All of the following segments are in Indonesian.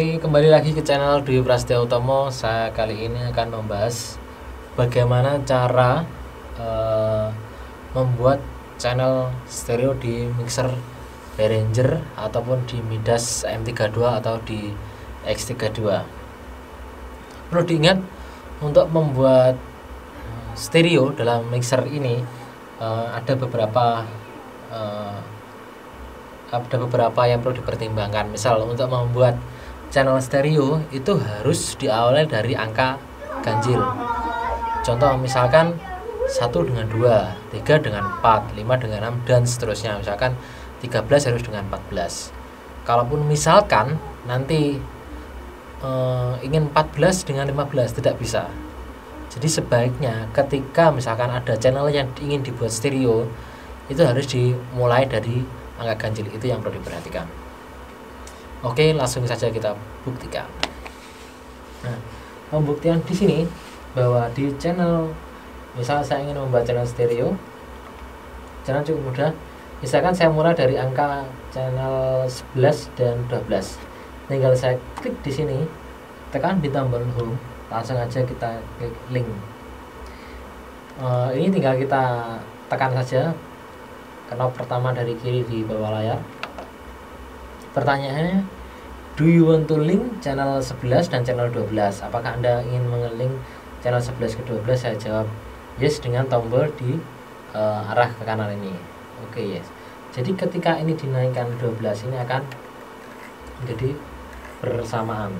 Oke, kembali lagi ke channel Dwi Prasetyo Utomo. Saya kali ini akan membahas bagaimana cara membuat channel stereo di mixer Behringer ataupun di Midas M32 atau di X32. Perlu diingat, untuk membuat stereo dalam mixer ini ada beberapa yang perlu dipertimbangkan. Misal untuk membuat channel stereo itu harus diawali dari angka ganjil. Contoh misalkan 1 dengan 2, 3 dengan 4, 5 dengan 6 dan seterusnya. Misalkan 13 harus dengan 14. Kalaupun misalkan nanti ingin 14 dengan 15 tidak bisa. Jadi sebaiknya ketika misalkan ada channel yang ingin dibuat stereo itu harus dimulai dari angka ganjil. Itu yang perlu diperhatikan. Oke, langsung saja kita buktikan. Nah, pembuktian di sini bahwa di channel, misal saya ingin membuat channel stereo, channel cukup mudah. Misalkan saya mulai dari angka channel 11 dan 12. Tinggal saya klik di sini, tekan di tombol home, langsung aja kita klik link. Ini tinggal kita tekan saja knop pertama dari kiri di bawah layar. Pertanyaannya, do you want to link channel 11 dan channel 12? Apakah Anda ingin mengelink channel 11 ke 12? Saya jawab yes dengan tombol di arah ke kanan ini. Oke, yes. Jadi ketika ini dinaikkan 12, ini akan menjadi bersamaan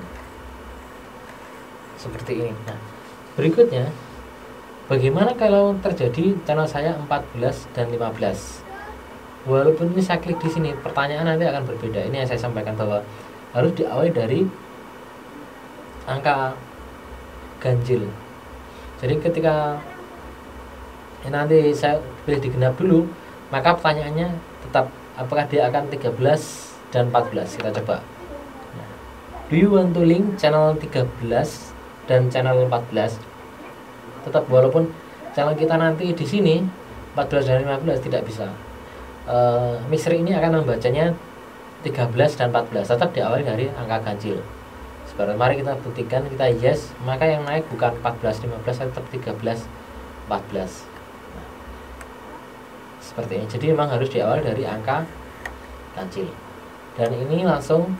seperti ini. Nah, berikutnya, bagaimana kalau terjadi channel saya 14 dan 15? Walaupun ini saya klik di sini, pertanyaan nanti akan berbeda. Ini yang saya sampaikan bahwa harus diawali dari angka ganjil. Jadi ketika nanti saya pilih digenap dulu, maka pertanyaannya tetap apakah dia akan 13 dan 14. Kita coba. Nah, do you want to link channel 13 dan channel 14? Tetap walaupun channel kita nanti di sini 14 dan 15 tidak bisa. Mixer ini akan membacanya 13 dan 14, tetap diawali dari angka ganjil. Sebentar, mari kita buktikan, kita yes, maka yang naik bukan 14 15, tetap 13 14. Nah, seperti ini. Jadi memang harus diawali dari angka ganjil. Dan ini langsung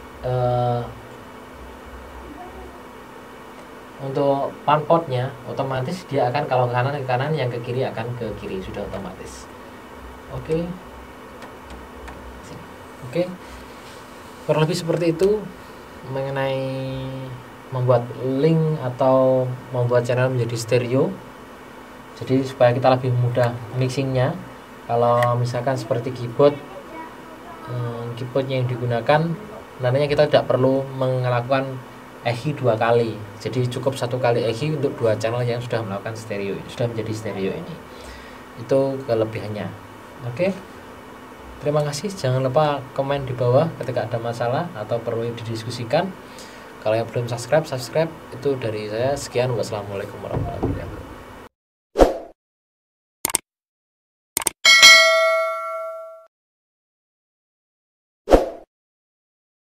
untuk pan portnya otomatis dia akan kalau ke kanan, yang ke kiri akan ke kiri, sudah otomatis. Oke, kurang lebih seperti itu mengenai membuat link atau membuat channel menjadi stereo. Jadi supaya kita lebih mudah mixingnya, kalau misalkan seperti keyboardnya yang digunakan, nantinya kita tidak perlu melakukan EQ 2 kali. Jadi cukup 1 kali EQ untuk 2 channel yang sudah melakukan stereo, sudah menjadi stereo ini. Itu kelebihannya. Oke, terima kasih. Jangan lupa komen di bawah ketika ada masalah atau perlu didiskusikan. Kalau yang belum subscribe itu dari saya. Sekian, wassalamualaikum warahmatullahi wabarakatuh.